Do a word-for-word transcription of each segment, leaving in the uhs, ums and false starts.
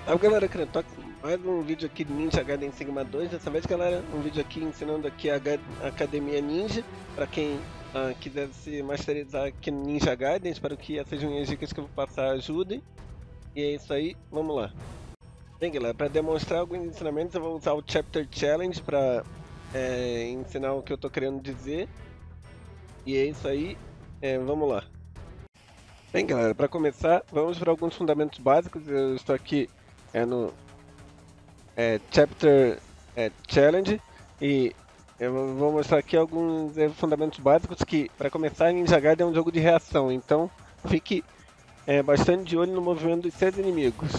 Aí galera, Kretox, mais um vídeo aqui de Ninja Gaiden Sigma dois. Dessa vez, galera, um vídeo aqui ensinando aqui a Academia Ninja para quem uh, quiser se masterizar aqui no Ninja Gaiden. Espero que essas minhas dicas que eu vou passar ajudem. E é isso aí, vamos lá. Bem galera, para demonstrar alguns ensinamentos eu vou usar o Chapter Challenge para é, ensinar o que eu tô querendo dizer. E é isso aí, é, vamos lá. Bem galera, para começar, vamos para alguns fundamentos básicos. Eu estou aqui é, no é, Chapter é, Challenge e eu vou mostrar aqui alguns é, fundamentos básicos que, para começar, Ninja Gaiden é um jogo de reação, então fique é, bastante de olho no movimento dos seus inimigos.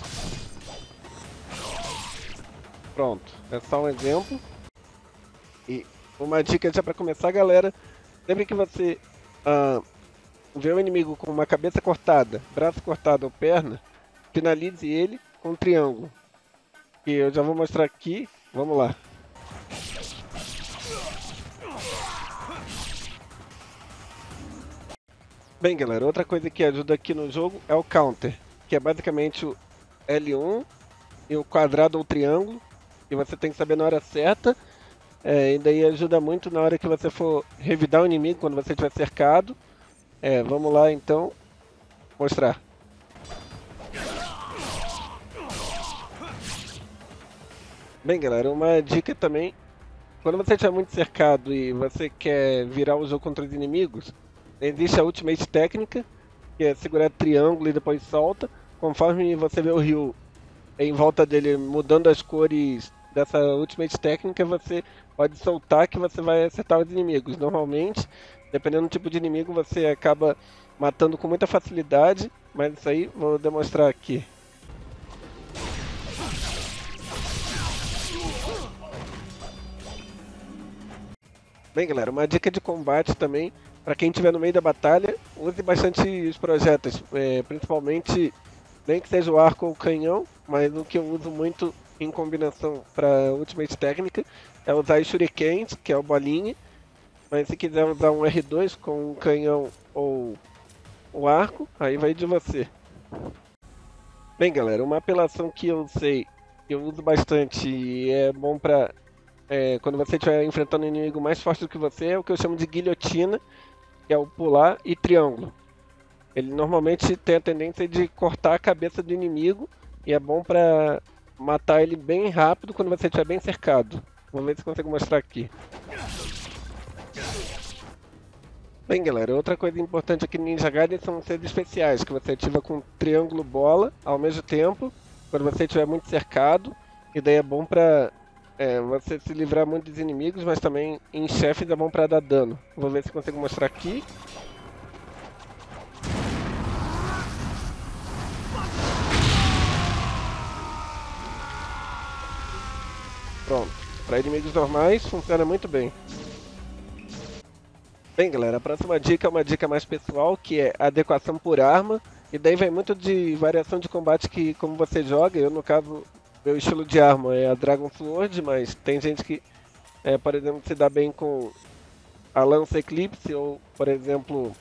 Pronto, é só um exemplo. E uma dica já para começar, galera, sempre que você uh, vê um inimigo com uma cabeça cortada, braço cortado ou perna, finalize ele com um triângulo. E eu já vou mostrar aqui, vamos lá. Bem galera, outra coisa que ajuda aqui no jogo é o counter, que é basicamente o L um e o quadrado ou triângulo, e você tem que saber na hora certa, é, e daí ajuda muito na hora que você for revidar o inimigo, quando você estiver cercado. É, vamos lá então mostrar. Bem galera, uma dica também, quando você estiver muito cercado e você quer virar o jogo contra os inimigos, existe a Ultimate Técnica, que é segurar triângulo e depois solta. Conforme você vê o Ryu em volta dele mudando as cores dessa Ultimate Técnica, você pode soltar que você vai acertar os inimigos. Normalmente, dependendo do tipo de inimigo, você acaba matando com muita facilidade, mas isso aí vou demonstrar aqui. Bem galera, uma dica de combate também, para quem estiver no meio da batalha, use bastante os projéteis, é, principalmente, nem que seja o arco ou o canhão, mas o que eu uso muito em combinação para Ultimate Técnica é usar os shurikens, que é o bolinha, mas se quiser usar um R dois com um canhão ou o arco, aí vai de você. Bem galera, uma apelação que eu sei, que eu uso bastante e é bom para é, quando você estiver enfrentando um inimigo mais forte do que você, é o que eu chamo de guilhotina, que é o pular e triângulo. Ele normalmente tem a tendência de cortar a cabeça do inimigo e é bom para matar ele bem rápido quando você estiver bem cercado. Vamos ver se consigo mostrar aqui. Bem galera, outra coisa importante aqui no Ninja Gaiden são os seus especiais, que você ativa com triângulo bola ao mesmo tempo, quando você estiver muito cercado, e daí é bom para é, você se livrar muito dos inimigos, mas também em chefes é bom para dar dano. Vou ver se consigo mostrar aqui. Pronto, para inimigos normais funciona muito bem. Bem galera, a próxima dica é uma dica mais pessoal, que é adequação por arma, e daí vai muito de variação de combate que como você joga. Eu no caso, meu estilo de arma é a Dragon Sword, mas tem gente que, é, por exemplo, se dá bem com a Lança Eclipse, ou por exemplo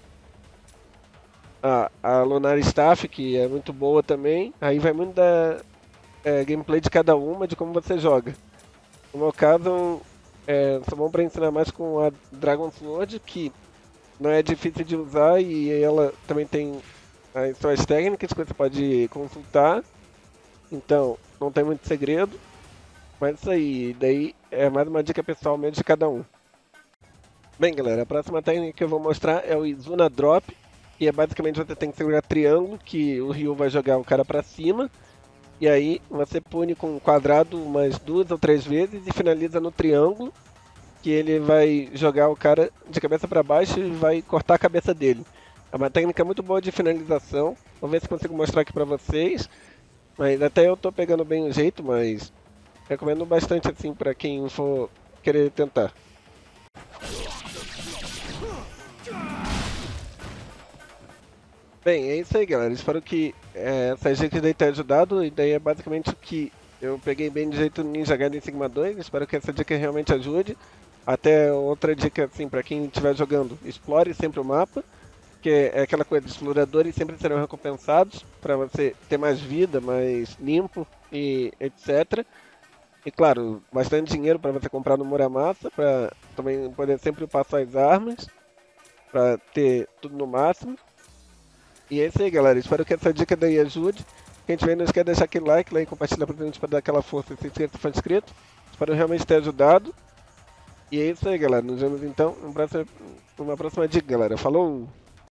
a, a Lunar Staff, que é muito boa também. Aí vai muito da é, gameplay de cada uma, de como você joga. No meu caso, é, sou bom para ensinar mais com a Dragon Sword, que não é difícil de usar e ela também tem as suas técnicas que você pode consultar. Então, não tem muito segredo. Mas isso aí, daí é mais uma dica pessoal mesmo de cada um. Bem galera, a próxima técnica que eu vou mostrar é o Izuna Drop, que é basicamente você tem que segurar triângulo, que o Ryu vai jogar o cara para cima. E aí você pune com um quadrado umas duas ou três vezes e finaliza no triângulo, que ele vai jogar o cara de cabeça para baixo e vai cortar a cabeça dele. É uma técnica muito boa de finalização. Vamos ver se consigo mostrar aqui para vocês. Mas até eu tô pegando bem o jeito, mas recomendo bastante assim para quem for querer tentar. Bem, é isso aí galera, espero que é, essas dicas daí tenham ajudado, e daí é basicamente o que eu peguei bem de jeito no Ninja Gaiden Sigma dois, espero que essa dica realmente ajude. Até outra dica assim, para quem estiver jogando, explore sempre o mapa, que é aquela coisa, exploradores sempre serão recompensados, para você ter mais vida, mais limpo, e etcétera. E claro, bastante dinheiro para você comprar no Muramasa, para também poder sempre passar as armas, para ter tudo no máximo. E é isso aí, galera. Espero que essa dica daí ajude. Quem tiver não esquece de deixar aquele like lá e compartilhar pra gente para dar aquela força e se inscreva se for inscrito. Espero realmente ter ajudado. E é isso aí, galera. Nos vemos então numa próxima, numa próxima dica, galera. Falou!